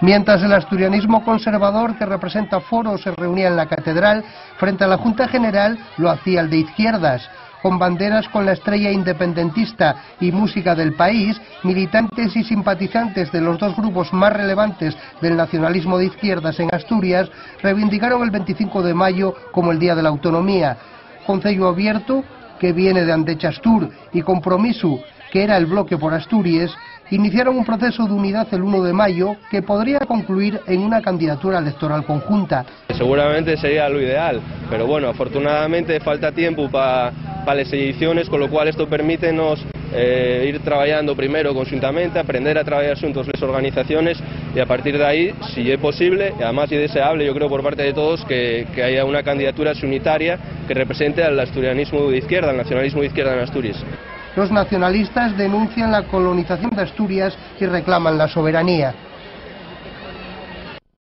Mientras el asturianismo conservador, que representa Foro, se reunía en la catedral, frente a la Junta General lo hacía el de izquierdas, con banderas con la estrella independentista y música del país. Militantes y simpatizantes de los dos grupos más relevantes del nacionalismo de izquierdas en Asturias reivindicaron el 25 de mayo como el Día de la Autonomía. Concello Abierto, que viene de Andechastur, y Compromiso, que era el bloque por Asturias, iniciaron un proceso de unidad el 1 de mayo que podría concluir en una candidatura electoral conjunta. Seguramente sería lo ideal, pero bueno, afortunadamente falta tiempo para las ediciones, con lo cual esto permítenos ir trabajando primero conjuntamente, aprender a trabajar juntos las organizaciones y a partir de ahí, si es posible, y además es deseable, yo creo por parte de todos, que haya una candidatura unitaria que represente al asturianismo de izquierda, al nacionalismo de izquierda en Asturias. Los nacionalistas denuncian la colonización de Asturias y reclaman la soberanía.